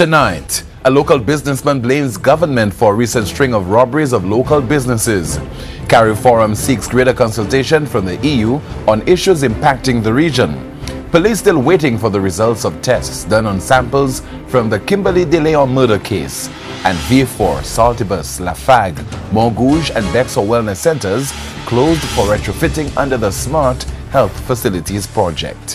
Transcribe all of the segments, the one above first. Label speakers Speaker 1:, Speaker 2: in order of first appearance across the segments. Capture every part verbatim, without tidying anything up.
Speaker 1: Tonight, a local businessman blames government for a recent string of robberies of local businesses. CARIFORUM seeks greater consultation from the E U on issues impacting the region. Police still waiting for the results of tests done on samples from the Kimberly De Leon murder case. And V four, Saltibus, Lafargue, Montgouge and Bexar Wellness Centers closed for retrofitting under the Smart Health Facilities project.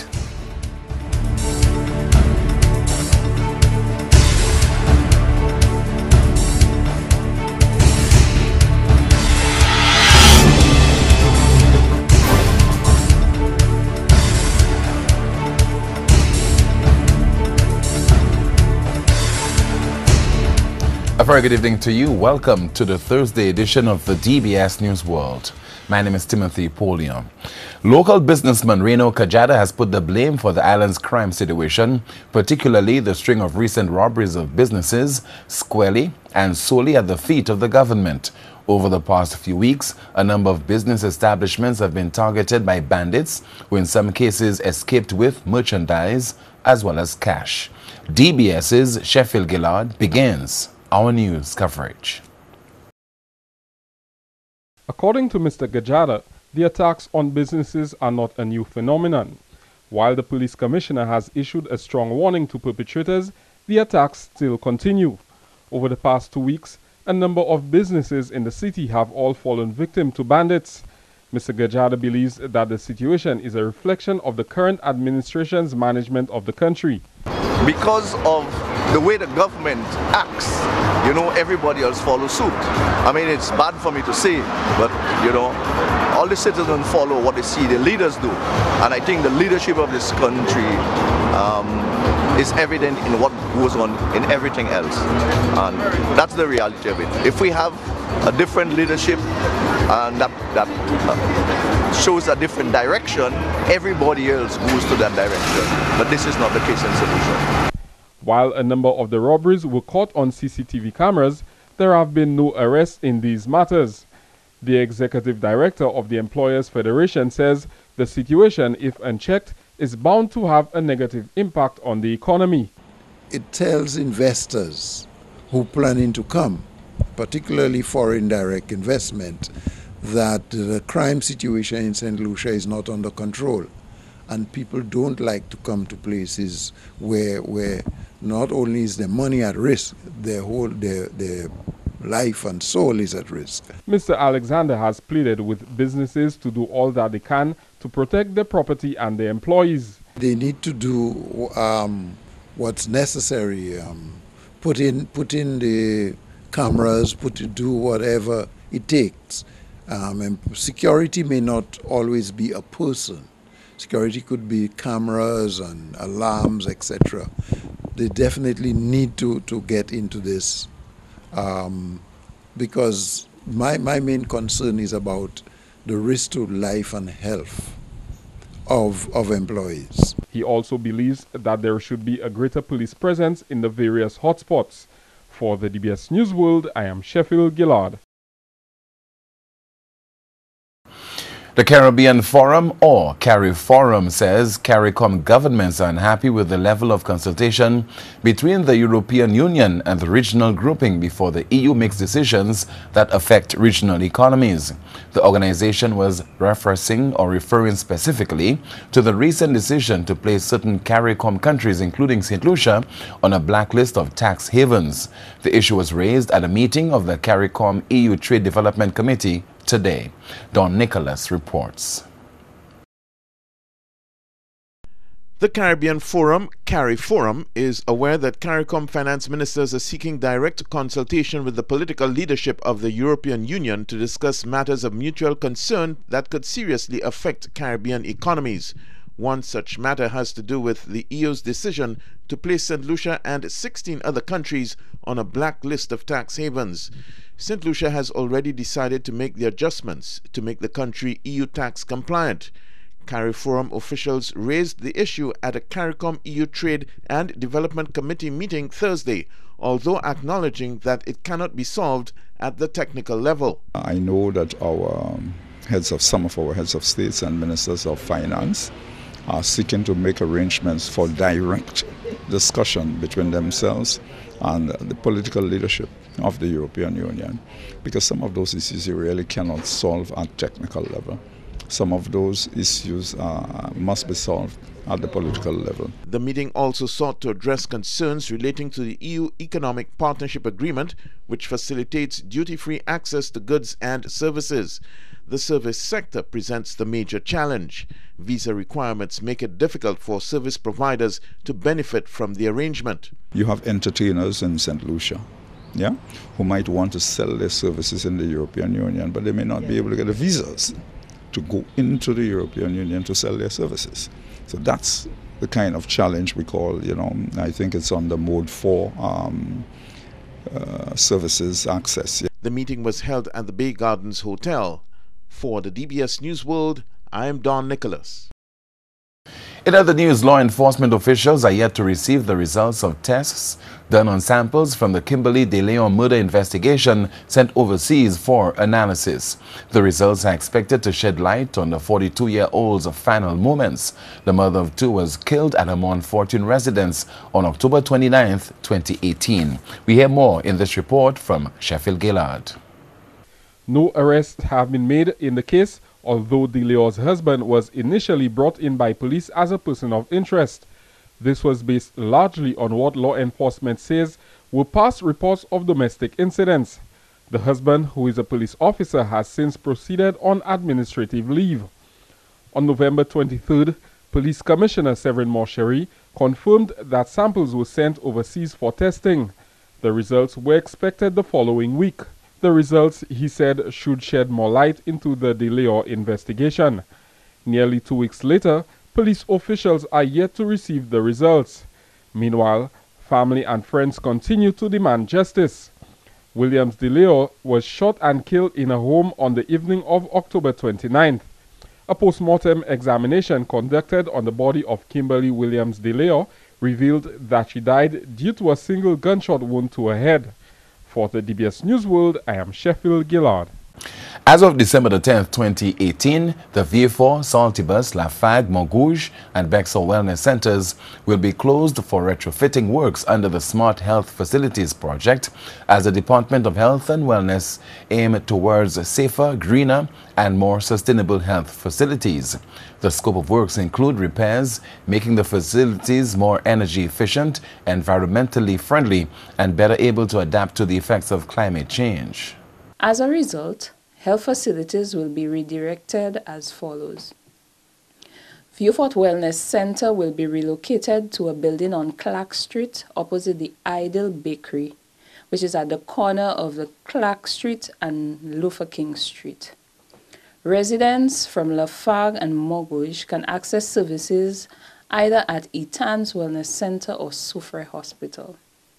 Speaker 1: A very good evening to you. Welcome to the Thursday edition of the D B S News World. My name is Timothy Polion. Local businessman Reno Kajada has put the blame for the island's crime situation, particularly the string of recent robberies of businesses, squarely and solely at the feet of the government. Over the past few weeks, a number of business establishments have been targeted by bandits, who in some cases escaped with merchandise as well as cash. DBS's Sheffield Gillard begins our news coverage.
Speaker 2: According to Mister Gajada, the attacks on businesses are not a new phenomenon. While the police commissioner has issued a strong warning to perpetrators, the attacks still continue. Over the past two weeks, a number of businesses in the city have all fallen victim to bandits. Mister Gajada believes that the situation is a reflection of the current administration's management of the country.
Speaker 3: Because of the way the government acts, you know, everybody else follows suit. I mean, it's bad for me to say, but, you know, all the citizens follow what they see the leaders do. And I think the leadership of this country um, is evident in what goes on in everything else. And that's the reality of it. If we have a different leadership and that, that uh, shows a different direction, everybody else goes to that direction. But this is not the case in Saint Lucia.
Speaker 2: While a number of the robberies were caught on C C T V cameras, there have been no arrests in these matters. The executive director of the Employers Federation says the situation, if unchecked, is bound to have a negative impact on the economy.
Speaker 4: It tells investors who planning to come, particularly foreign direct investment, that the crime situation in Saint Lucia is not under control. And people don't like to come to places where where not only is their money at risk, their whole their, their life and soul is at risk.
Speaker 2: Mister Alexander has pleaded with businesses to do all that they can to protect their property and their employees.
Speaker 4: They need to do um, what's necessary. Um, put in put in the cameras, put in, do whatever it takes. Um, and security may not always be a person. Security could be cameras and alarms, et cetera. They definitely need to, to get into this um, because my, my main concern is about the risk to life and health of, of employees.
Speaker 2: He also believes that there should be a greater police presence in the various hotspots. For the D B S News World, I am Sheffield Gillard.
Speaker 1: The Caribbean Forum, or CARIFORUM, says CARICOM governments are unhappy with the level of consultation between the European Union and the regional grouping before the E U makes decisions that affect regional economies. The organization was referencing or referring specifically to the recent decision to place certain CARICOM countries, including Saint Lucia, on a blacklist of tax havens. The issue was raised at a meeting of the CARICOM E U Trade Development Committee today. Don Nicholas reports.
Speaker 5: The Caribbean Forum, CARIFORUM, is aware that CARICOM finance ministers are seeking direct consultation with the political leadership of the European Union to discuss matters of mutual concern that could seriously affect Caribbean economies. One such matter has to do with the E U's decision to place Saint Lucia and sixteen other countries on a black list of tax havens. Saint Lucia has already decided to make the adjustments to make the country E U tax compliant. CARIFORUM officials raised the issue at a CARICOM E U Trade and Development Committee meeting Thursday, although acknowledging that it cannot be solved at the technical level.
Speaker 6: I know that our um, heads of some of our heads of states and ministers of finance are seeking to make arrangements for direct discussion between themselves and the political leadership of the European Union, because some of those issues you really cannot solve at technical level. Some of those issues uh, must be solved at the political level.
Speaker 5: The meeting also sought to address concerns relating to the E U Economic Partnership Agreement, which facilitates duty-free access to goods and services. The service sector presents the major challenge. Visa requirements make it difficult for service providers to benefit from the arrangement.
Speaker 6: You have entertainers in Saint Lucia, yeah, who might want to sell their services in the European Union, but they may not be able to get the visas to go into the European Union to sell their services. So that's the kind of challenge we call, you know, I think it's on the mode four um, uh, services access. Yeah.
Speaker 5: The meeting was held at the Bay Gardens Hotel. For the D B S News World, I am Don Nicholas.
Speaker 1: In other news, law enforcement officials are yet to receive the results of tests done on samples from the Kimberly De Leon murder investigation sent overseas for analysis. The results are expected to shed light on the forty-two-year-old's final moments. The mother of two was killed at her Mont Fortune residence on October twenty-ninth, twenty eighteen. We hear more in this report from Sheffield Gillard.
Speaker 2: No arrests have been made in the case, although De Leon's husband was initially brought in by police as a person of interest. This was based largely on what law enforcement says were past reports of domestic incidents. The husband, who is a police officer, has since proceeded on administrative leave. On November twenty-third, Police Commissioner Severin Morchery confirmed that samples were sent overseas for testing. The results were expected the following week. The results, he said, should shed more light into the De Leon investigation. Nearly two weeks later, police officials are yet to receive the results. Meanwhile, family and friends continue to demand justice. Williams De Leon was shot and killed in a home on the evening of October twenty-ninth. A post-mortem examination conducted on the body of Kimberly Williams De Leon revealed that she died due to a single gunshot wound to her head. For the D B S News World, I am Sheffield Gillard.
Speaker 1: As of December the tenth, twenty eighteen, the Vieux Fort, Saltibus, Lafargue, Montgouge, and Bexar Wellness Centers will be closed for retrofitting works under the Smart Health Facilities project as the Department of Health and Wellness aim towards safer, greener, and more sustainable health facilities. The scope of works include repairs, making the facilities more energy efficient, environmentally friendly, and better able to adapt to the effects of climate change.
Speaker 7: As a result, health facilities will be redirected as follows. Vieux Fort Wellness Center will be relocated to a building on Clark Street opposite the Ideal Bakery, which is at the corner of the Clark Street and Luther King Street. Residents from Lafargue and Montgouge can access services either at Etan's Wellness Center or Soufrière Hospital.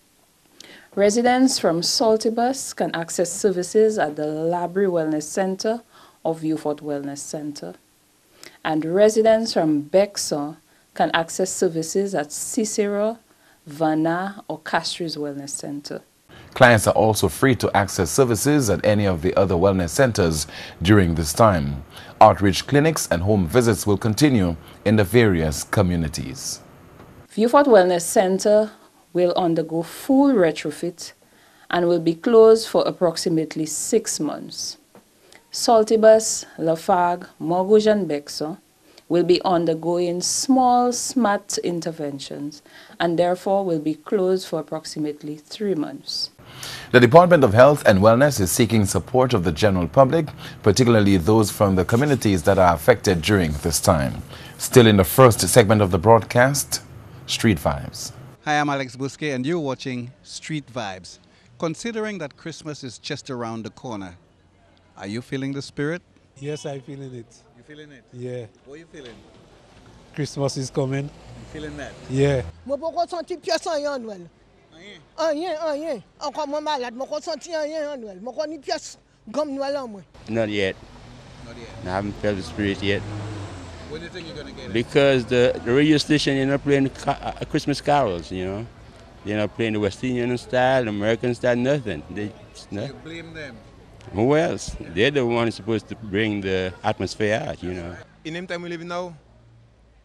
Speaker 7: Residents from Saltibus can access services at the Labrie Wellness Center or Vieux Fort Wellness Center. And residents from Bexar can access services at Cicero, Vanna, or Castries Wellness Center.
Speaker 1: Clients are also free to access services at any of the other wellness centers during this time. Outreach clinics and home visits will continue in the various communities.
Speaker 7: Vieux Fort Wellness Center will undergo full retrofit and will be closed for approximately six months. Saltibus, Lafargue, Montgouge, and Bexar will be undergoing small SMART interventions and therefore will be closed for approximately three months.
Speaker 1: The Department of Health and Wellness is seeking support of the general public, particularly those from the communities that are affected during this time. Still in the first segment of the broadcast, Street Vibes.
Speaker 8: Hi, I'm Alex Busquet and you're watching Street Vibes. Considering that Christmas is just around the corner, are you feeling the spirit?
Speaker 9: Yes, I'm feeling it.
Speaker 8: You feeling it?
Speaker 9: Yeah.
Speaker 8: What are you feeling?
Speaker 9: Christmas is coming.
Speaker 8: You feeling that?
Speaker 9: Yeah.
Speaker 10: Je ne senti pièce en Noël. Rien, rien. Encore moins malade. Je ne senti rien en Noël. Je ne pièce comme Noël en moi.
Speaker 11: Not yet.
Speaker 8: Not yet.
Speaker 11: I haven't felt the spirit yet.
Speaker 8: When do you think you're going to get it?
Speaker 11: Because the, the radio station, you're not playing ca uh, Christmas carols, you know. They're not playing the West Indian style, American style, nothing. They,
Speaker 8: so you blame them?
Speaker 11: Who else? They're the ones supposed to bring the atmosphere out, you know.
Speaker 12: In the time we live in now,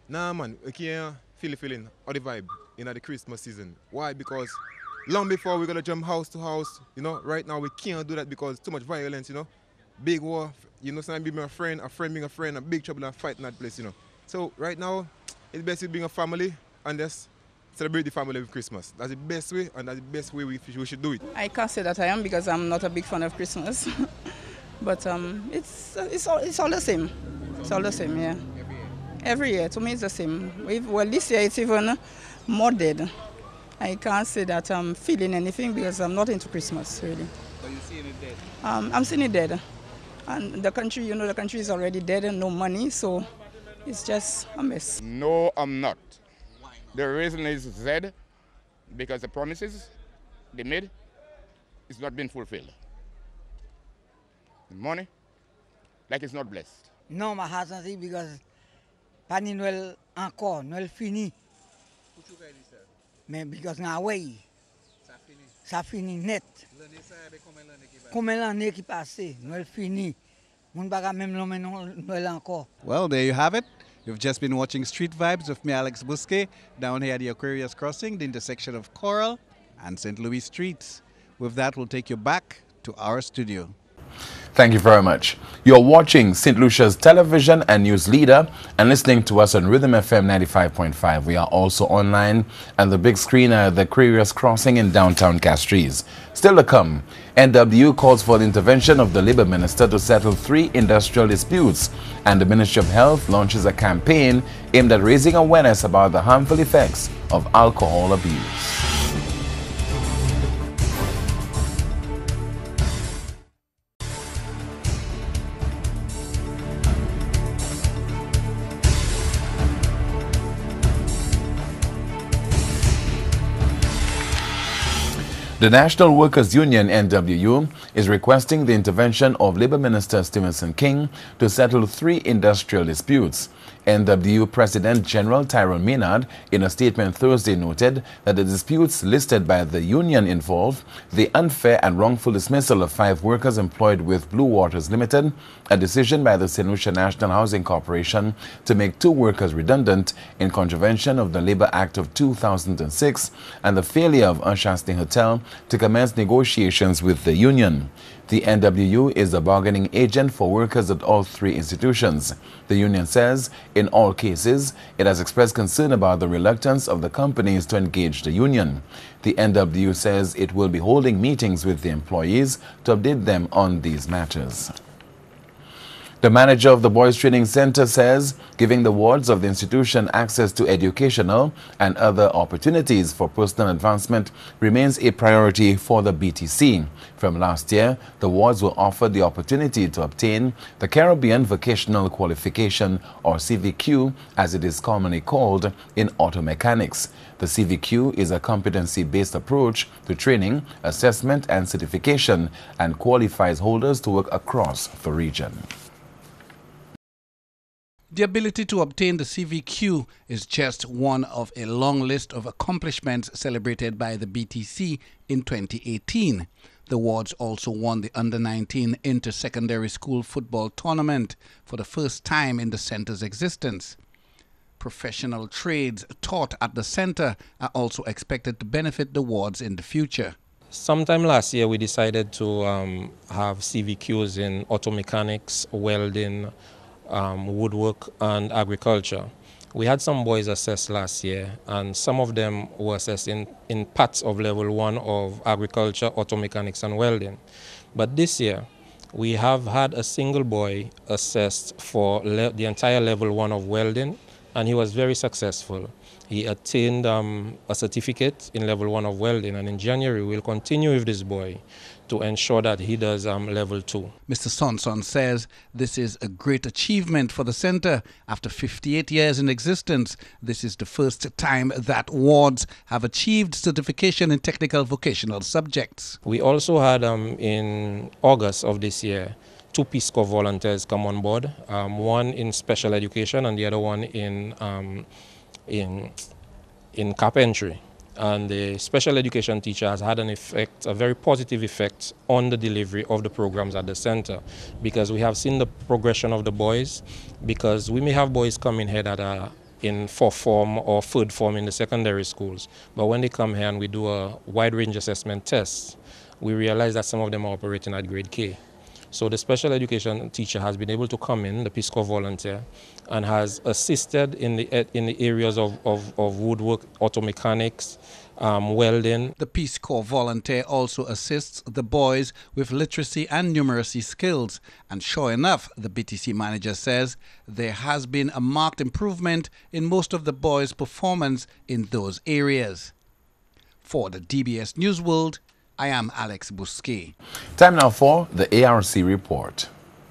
Speaker 12: Nah, man, we can't feel the feeling or the vibe in the Christmas season. Why? Because long before we're gonna jump house to house, you know, right now we can't do that because too much violence, you know. Big war, you know, somebody being a friend, a friend being a friend, a big trouble and fight in that place, you know. So right now, it's best to being a family and just celebrate the family with Christmas. That's the best way, and that's the best way we, we should do it.
Speaker 13: I can't say that I am because I'm not a big fan of Christmas. But um, it's, it's, all, it's all the same. It's all the same, yeah. Every year? Every year, to me it's the same. We've, well, this year it's even more dead. I can't say that I'm feeling anything because I'm not into Christmas, really.
Speaker 8: So you're seeing it dead? Um,
Speaker 13: I'm seeing it dead. And the country, you know, the country is already dead and no money, so it's just a mess.
Speaker 14: No, I'm not. Why not? The reason is Z, because the promises they made is not being fulfilled. The money, like it's not blessed.
Speaker 15: Non, ma hasn't because pas ni Noël encore, Noël fini. Mais because na way. Ça fini. Ça fini net. L'année ça avec combien d'années qui passent? Combien d'années qui passent? Noël fini. Mon baga même l'homme Noël encore.
Speaker 8: Well, there you have it. You've just been watching Street Vibes with me, Alex Busquet, down here at the Aquarius Crossing, the intersection of Coral and Saint Louis Streets. With that, we'll take you back to our studio.
Speaker 1: Thank you very much. You're watching Saint Lucia's television and news leader and listening to us on Rhythm F M ninety-five point five. We are also online and the big screen at the Aquarius Crossing in downtown Castries. Still to come, N W calls for the intervention of the Labour Minister to settle three industrial disputes, and the Ministry of Health launches a campaign aimed at raising awareness about the harmful effects of alcohol abuse. The National Workers Union, N W U, is requesting the intervention of Labour Minister Stevenson King to settle three industrial disputes. N W U President General Tyrone Maynard, in a statement Thursday, noted that the disputes listed by the union involve the unfair and wrongful dismissal of five workers employed with Blue Waters Limited, a decision by the Saint Lucia National Housing Corporation to make two workers redundant in contravention of the Labour Act of two thousand six, and the failure of Unshasting Hotel to commence negotiations with the union. The N W U is the bargaining agent for workers at all three institutions. The union says, in all cases, it has expressed concern about the reluctance of the companies to engage the union. The N W U says it will be holding meetings with the employees to update them on these matters. The manager of the Boys Training Center says giving the wards of the institution access to educational and other opportunities for personal advancement remains a priority for the B T C. From last year, the wards were offered the opportunity to obtain the Caribbean Vocational Qualification, or C V Q as it is commonly called, in auto mechanics. The C V Q is a competency-based approach to training, assessment and certification and qualifies holders to work across the region.
Speaker 8: The ability to obtain the C V Q is just one of a long list of accomplishments celebrated by the B T C in twenty eighteen. The wards also won the under nineteen inter-secondary school football tournament for the first time in the center's existence. Professional trades taught at the center are also expected to benefit the wards in the future.
Speaker 16: Sometime last year we decided to um, have C V Qs in auto mechanics, welding, Um, woodwork and agriculture. We had some boys assessed last year, and some of them were assessed in, in parts of level one of agriculture, auto mechanics and welding. But this year, we have had a single boy assessed for the entire level one of welding, and he was very successful. He attained um, a certificate in level one of welding, and in January we'll continue with this boy to ensure that he does um, level two.
Speaker 8: Mister Sonson says this is a great achievement for the center. After fifty-eight years in existence, this is the first time that wards have achieved certification in technical vocational subjects.
Speaker 16: We also had um, in August of this year two Peace Corps volunteers come on board, um, one in special education and the other one in, um, in, in carpentry. And the special education teacher has had an effect, a very positive effect on the delivery of the programs at the center, because we have seen the progression of the boys, because we may have boys coming here that are in fourth form or third form in the secondary schools. But when they come here and we do a wide range assessment test, we realize that some of them are operating at grade K. So the special education teacher has been able to come in, the Peace Corps volunteer, and has assisted in the in the areas of, of, of woodwork, auto mechanics, um, welding.
Speaker 8: The Peace Corps volunteer also assists the boys with literacy and numeracy skills. And sure enough, the B T C manager says there has been a marked improvement in most of the boys' performance in those areas. For the D B S News World, I am Alex Bousquet.
Speaker 1: Time now for the A R C report.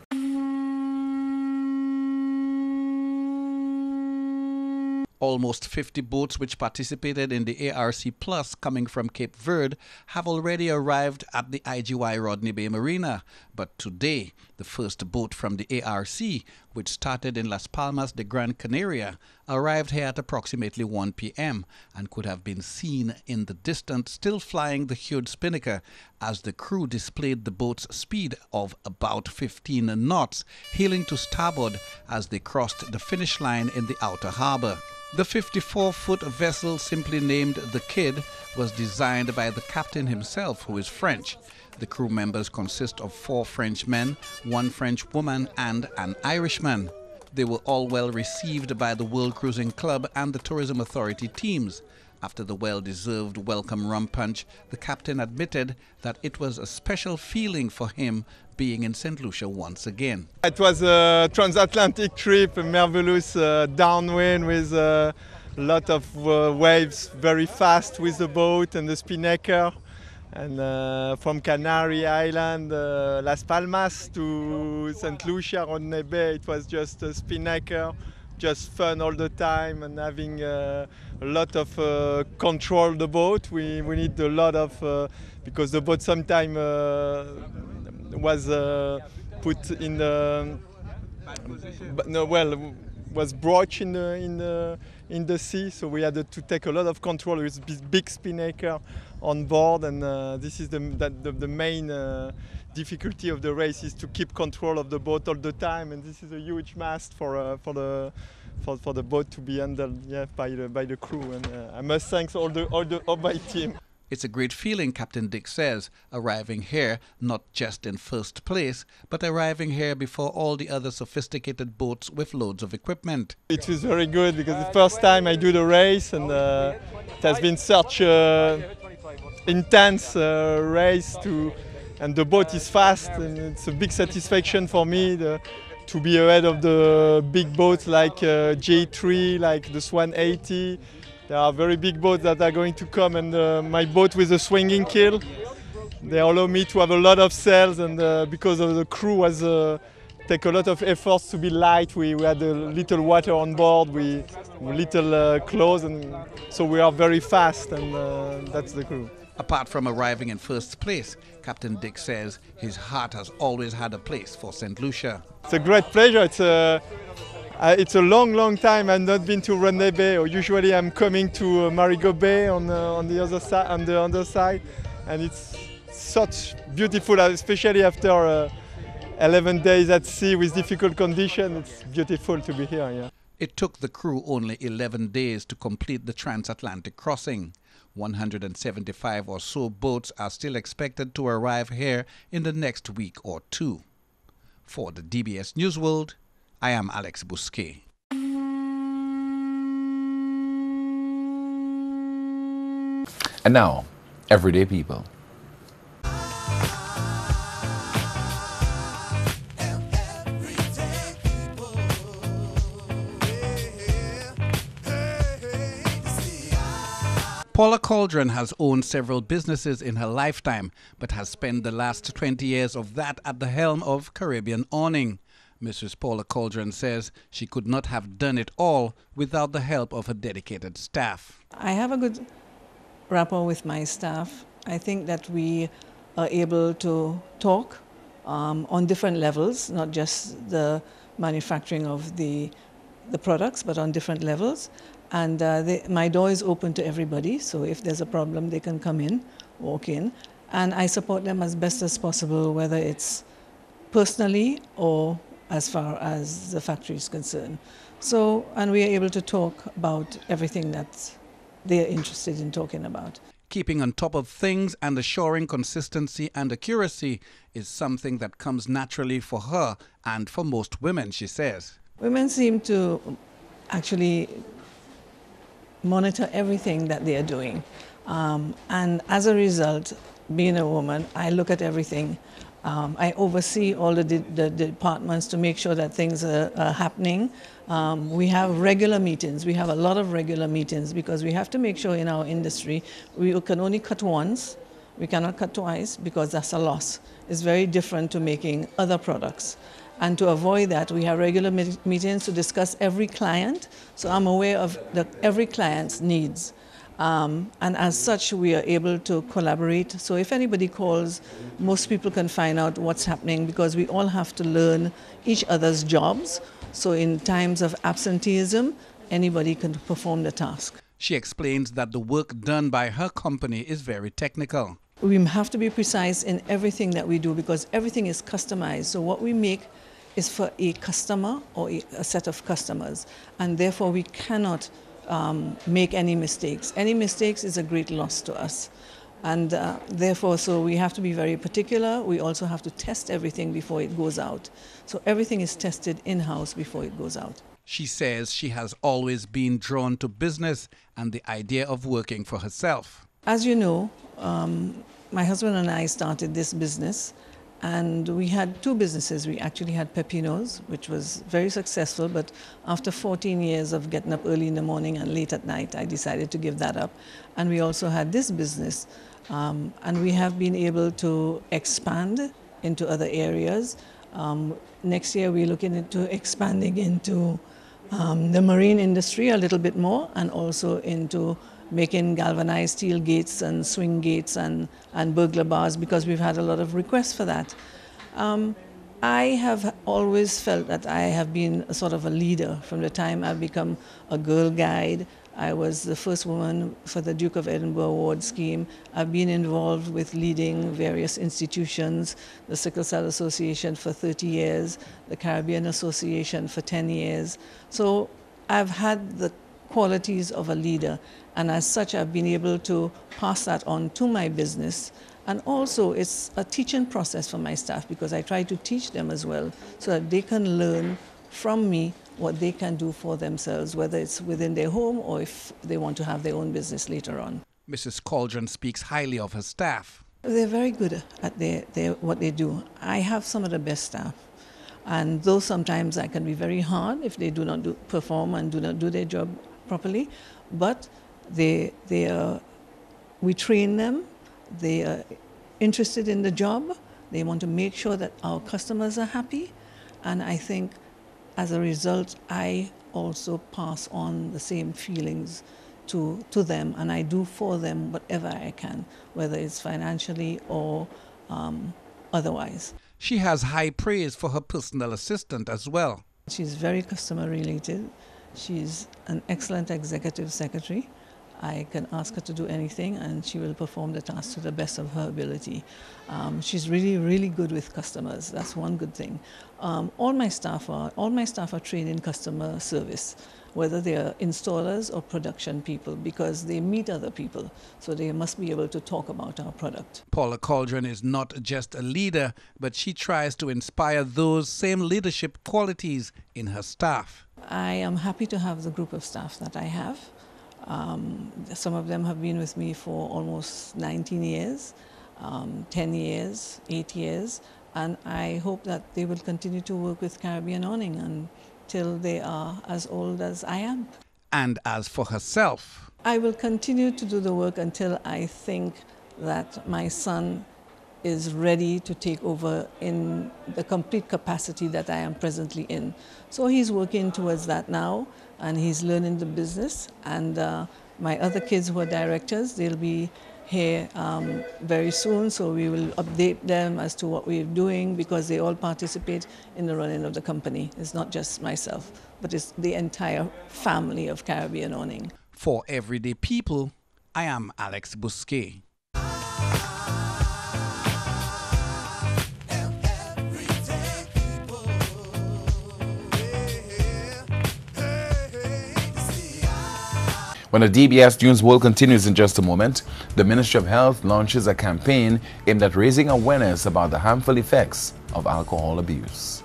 Speaker 8: Almost fifty boats which participated in the A R C Plus coming from Cape Verde have already arrived at the I G Y Rodney Bay Marina. But today, the first boat from the A R C, which started in Las Palmas de Gran Canaria, arrived here at approximately one p m and could have been seen in the distance still flying the huge spinnaker as the crew displayed the boat's speed of about fifteen knots, heeling to starboard as they crossed the finish line in the outer harbor. The fifty-four foot vessel, simply named the Kid, was designed by the captain himself, who is French. The crew members consist of four French men, one French woman, and an Irishman. They were all well received by the World Cruising Club and the Tourism Authority teams. After the well-deserved welcome rum punch, the captain admitted that it was a special feeling for him being in Saint Lucia once again.
Speaker 17: It was a transatlantic trip, a marvelous uh, downwind with a lot of uh, waves, very fast with the boat and the spinnaker. And uh, from Canary Island, uh, Las Palmas to Saint Lucia, Rodney Bay, it was just a spinnaker, just fun all the time and having uh, a lot of uh, control the boat. We, we need a lot of, uh, because the boat sometimes uh, was uh, put in the, no, well, was broached in the, in the, in the sea, so we had to take a lot of control with this big spinnaker on board, and uh, this is the, that, the, the main uh, difficulty of the race is to keep control of the boat all the time, and this is a huge mast for uh, for the for, for the boat to be handled, yeah, by the by the crew, and uh, I must thank all the all the all my team.
Speaker 8: It's a great feeling, Captain Dick says, arriving here not just in first place, but arriving here before all the other sophisticated boats with loads of equipment.
Speaker 17: It was very good because the first time I do the race, and uh, it has been such a intense uh, race to, and the boat is fast, and it's a big satisfaction for me the, to be ahead of the big boats like uh, J three, like the Swan eighty. There are very big boats that are going to come, and uh, my boat with a swinging keel, they allow me to have a lot of sails, and uh, because of the crew was uh, take a lot of efforts to be light. We, we had a little water on board, we little uh, clothes, and so we are very fast, and uh, that's the crew.
Speaker 8: Apart from arriving in first place, Captain Dick says his heart has always had a place for Saint Lucia.
Speaker 17: It's a great pleasure. It's a Uh, it's a long, long time I've not been to Rodney Bay. Or usually I'm coming to uh, Marigot Bay on uh, on the other side, on the other side, and it's such beautiful, especially after uh, eleven days at sea with difficult conditions. It's beautiful to be here. Yeah.
Speaker 8: It took the crew only eleven days to complete the transatlantic crossing. one hundred seventy-five or so boats are still expected to arrive here in the next week or two. For the D B S News World, I am Alex Bousquet.
Speaker 1: And now, everyday people.
Speaker 8: Paula Cauldron has owned several businesses in her lifetime, but has spent the last twenty years of that at the helm of Caribbean Awning. Missus Paula Cauldron says she could not have done it all without the help of her dedicated staff.
Speaker 18: I have a good rapport with my staff. I think that we are able to talk um, on different levels, not just the manufacturing of the, the products, but on different levels. And uh, they, my door is open to everybody, so if there's a problem, they can come in, walk in. And I support them as best as possible, whether it's personally or as far as the factory is concerned. So, and we are able to talk about everything that they are interested in talking about.
Speaker 8: Keeping on top of things and assuring consistency and accuracy is something that comes naturally for her and for most women, she says.
Speaker 18: Women seem to actually monitor everything that they are doing. Um, and as a result, being a woman, I look at everything. Um, I oversee all the, de the departments to make sure that things are, are happening. Um, we have regular meetings. We have a lot of regular meetings because we have to make sure in our industry we can only cut once. We cannot cut twice because that's a loss. It's very different to making other products. And to avoid that, we have regular me meetings to discuss every client. So I'm aware of the, every client's needs. Um, and as such, we are able to collaborate. So if anybody calls, most people can find out what's happening because we all have to learn each other's jobs. So in times of absenteeism, anybody can perform the task.
Speaker 8: She explains that the work done by her company is very technical.
Speaker 18: We have to be precise in everything that we do because everything is customized. So what we make is for a customer or a, a set of customers. And therefore, we cannot Um, make any mistakes. Any mistakes is a great loss to us. And uh, therefore, so we have to be very particular. We also have to test everything before it goes out. So everything is tested in-house before it goes out.
Speaker 8: She says she has always been drawn to business and the idea of working for herself.
Speaker 18: As you know, um, my husband and I started this business. And we had two businesses. We actually had Pepinos, which was very successful, but after fourteen years of getting up early in the morning and late at night, I decided to give that up. And we also had this business. Um, and we have been able to expand into other areas. Um, next year, we're looking into expanding into um, the marine industry a little bit more and also into making galvanized steel gates and swing gates and, and burglar bars because we've had a lot of requests for that. Um, I have always felt that I have been a sort of a leader from the time I've become a Girl Guide. I was the first woman for the Duke of Edinburgh Award scheme. I've been involved with leading various institutions, the Sickle Cell Association for thirty years, the Caribbean Association for ten years. So I've had the qualities of a leader. And as such, I've been able to pass that on to my business. And also, it's a teaching process for my staff because I try to teach them as well so that they can learn from me what they can do for themselves, whether it's within their home or if they want to have their own business later on.
Speaker 8: Missus Cauldron speaks highly of her staff.
Speaker 18: They're very good at their, their, what they do. I have some of the best staff. And though sometimes I can be very hard if they do not do, perform and do not do their job properly, but They, they are, we train them, they are interested in the job, they want to make sure that our customers are happy, and I think as a result, I also pass on the same feelings to, to them, and I do for them whatever I can, whether it's financially or um, otherwise.
Speaker 8: She has high praise for her personal assistant as well.
Speaker 18: She's very customer related. She's an excellent executive secretary. I can ask her to do anything and she will perform the task to the best of her ability. Um, she's really, really good with customers. That's one good thing. Um, all my staff are, all my staff are trained in customer service, whether they are installers or production people, because they meet other people, so they must be able to talk about our product.
Speaker 8: Paula Cauldron is not just a leader, but she tries to inspire those same leadership qualities in her staff.
Speaker 18: I am happy to have the group of staff that I have. Um, some of them have been with me for almost nineteen years, um, ten years, eight years, and I hope that they will continue to work with Caribbean Awning until they are as old as I am.
Speaker 8: And as for herself,
Speaker 18: I will continue to do the work until I think that my son is ready to take over in the complete capacity that I am presently in. So he's working towards that now, and he's learning the business. And uh, my other kids who are directors, they'll be here um, very soon, so we will update them as to what we're doing, because they all participate in the running of the company. It's not just myself, but it's the entire family of Caribbean Awning.
Speaker 8: For Everyday People, I am Alex Bousquet.
Speaker 1: When the D B S News World continues in just a moment, the Ministry of Health launches a campaign aimed at raising awareness about the harmful effects of alcohol abuse.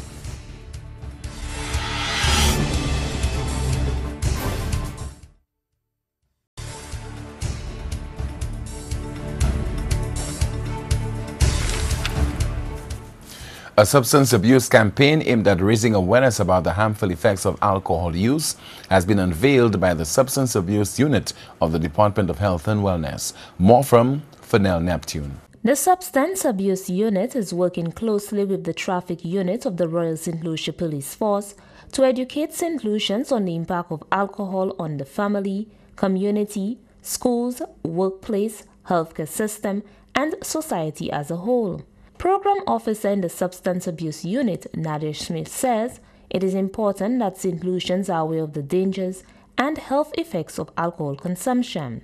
Speaker 1: A substance abuse campaign aimed at raising awareness about the harmful effects of alcohol use has been unveiled by the Substance Abuse Unit of the Department of Health and Wellness. More from Fennell Neptune.
Speaker 19: The Substance Abuse Unit is working closely with the Traffic Unit of the Royal Saint Lucia Police Force to educate Saint Lucians on the impact of alcohol on the family, community, schools, workplace, healthcare system, and society as a whole. Program Officer in the Substance Abuse Unit, Nadia Smith, says it is important that Saint Lucians are aware of the dangers and health effects of alcohol consumption.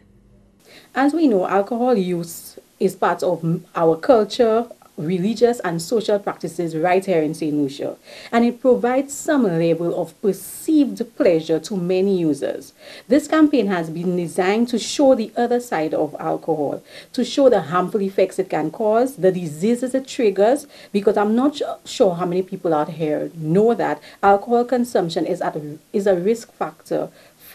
Speaker 20: As we know, alcohol use is part of our culture, religious and social practices right here in Saint Lucia, and it provides some level of perceived pleasure to many users. This campaign has been designed to show the other side of alcohol, to show the harmful effects it can cause, the diseases it triggers, because I'm not sure how many people out here know that alcohol consumption is, at a, is a risk factor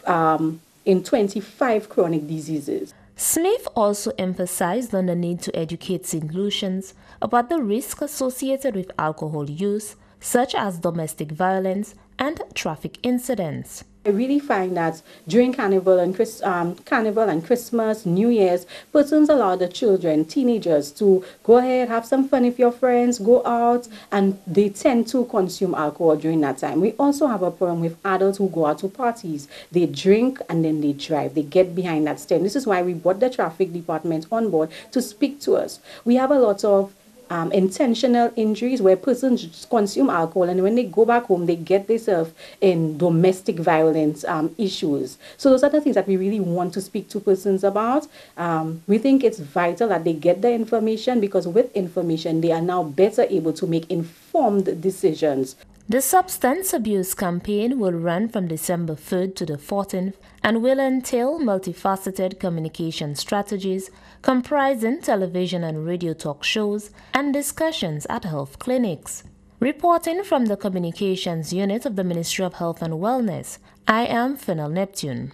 Speaker 20: um, in twenty-five chronic diseases.
Speaker 19: Smith also emphasized on the need to educate Saint Lucians about the risks associated with alcohol use, such as domestic violence and traffic incidents.
Speaker 20: I really find that during Carnival and, Chris, um, Carnival and Christmas, New Year's, persons allow the children, teenagers, to go ahead, have some fun with your friends, go out, and they tend to consume alcohol during that time. We also have a problem with adults who go out to parties. They drink and then they drive. They get behind that steering. This is why we brought the traffic department on board to speak to us. We have a lot of Um, intentional injuries where persons consume alcohol and when they go back home they get themselves in domestic violence um, issues. So those are the things that we really want to speak to persons about. Um, we think it's vital that they get the information, because with information they are now better able to make informed decisions.
Speaker 19: The substance abuse campaign will run from December third to the fourteenth and will entail multifaceted communication strategies comprising television and radio talk shows and discussions at health clinics. Reporting from the Communications Unit of the Ministry of Health and Wellness, I am Fennell Neptune.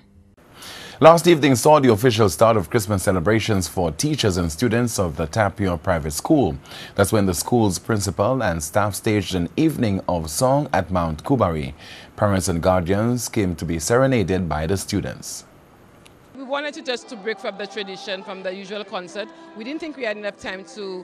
Speaker 1: Last evening saw the official start of Christmas celebrations for teachers and students of the Tapio Private School. That's when the school's principal and staff staged an evening of song at Mount Kubari. Parents and guardians came to be serenaded by the students.
Speaker 21: We wanted to just to break from the tradition, from the usual concert. We didn't think we had enough time to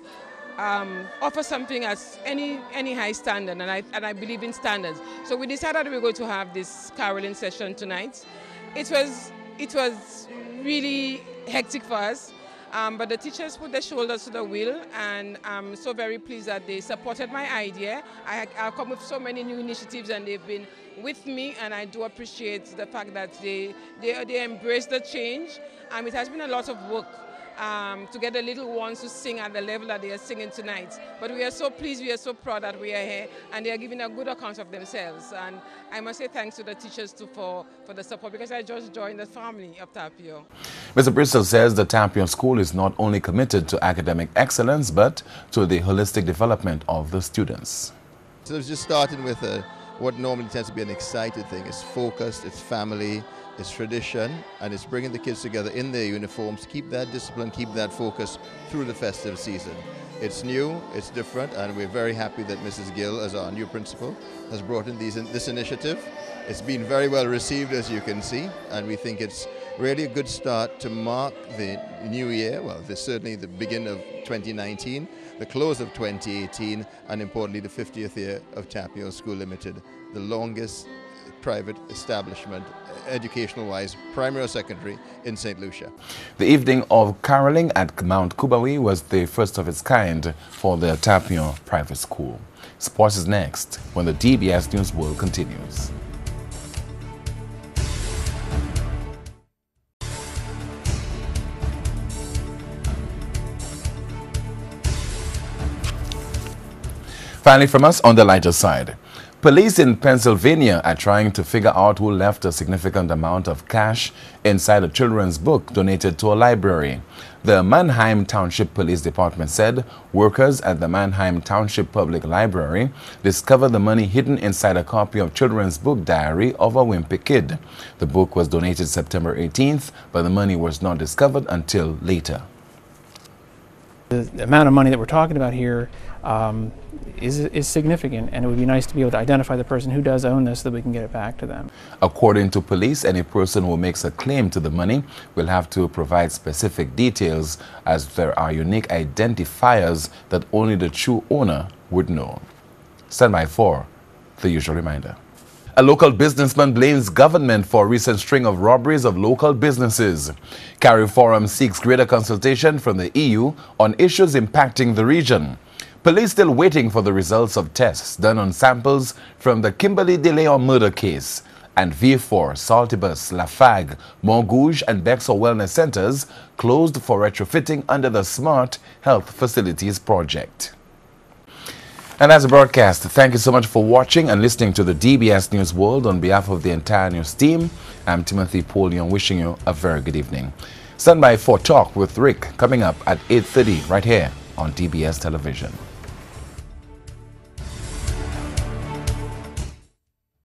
Speaker 21: um, offer something as any any high standard, and I, and I believe in standards. So we decided we were going to have this caroling session tonight. It was It was really hectic for us, um, but the teachers put their shoulders to the wheel, and I'm so very pleased that they supported my idea. I, I've come with so many new initiatives and they've been with me, and I do appreciate the fact that they, they, they embrace the change. Um, it has been a lot of work um, to get the little ones to sing at the level that they are singing tonight. But we are so pleased, we are so proud that we are here, and they are giving a good account of themselves. And I must say thanks to the teachers too for, for the support, because I just joined the family of Tapio.
Speaker 1: Mister Bristol says the Tapio School is not only committed to academic excellence, but to the holistic development of the students.
Speaker 22: So it's just starting with a, what normally tends to be an excited thing. It's focused, it's family, it's tradition, and it's bringing the kids together in their uniforms, keep that discipline, keep that focus through the festive season. It's new, it's different, and we're very happy that Missus Gill, as our new principal, has brought in these, this initiative. It's been very well received, as you can see, and we think it's really a good start to mark the new year, well, this certainly the beginning of twenty nineteen, the close of twenty eighteen, and importantly the fiftieth year of Tapio School Limited, the longest private establishment, educational-wise, primary or secondary, in Saint Lucia.
Speaker 1: The evening of caroling at Mount Kubari was the first of its kind for the Tapio Private School. Sports is next when the D B S News World continues. Finally from us on the lighter side. Police in Pennsylvania are trying to figure out who left a significant amount of cash inside a children's book donated to a library. The Mannheim Township Police Department said workers at the Mannheim Township Public Library discovered the money hidden inside a copy of children's book Diary of a Wimpy Kid. The book was donated September eighteenth, but the money was not discovered until later.
Speaker 3: The amount of money that we're talking about here um, is, is significant, and it would be nice to be able to identify the person who does own this so that we can get it back to them.
Speaker 1: According to police, any person who makes a claim to the money will have to provide specific details, as there are unique identifiers that only the true owner would know. Stand by for the usual reminder. A local businessman blames government for a recent string of robberies of local businesses. CARIFORUM seeks greater consultation from the E U on issues impacting the region. Police still waiting for the results of tests done on samples from the Kimberly De Leon murder case. And V four, Saltibus, Lafargue, Montgouge and Bexar Wellness Centers closed for retrofitting under the Smart Health Facilities project. And as a broadcast, thank you so much for watching and listening to the D B S News World. On behalf of the entire news team, I'm Timothy Polion, wishing you a very good evening. Stand by for Talk with Rick coming up at eight thirty right here on D B S Television.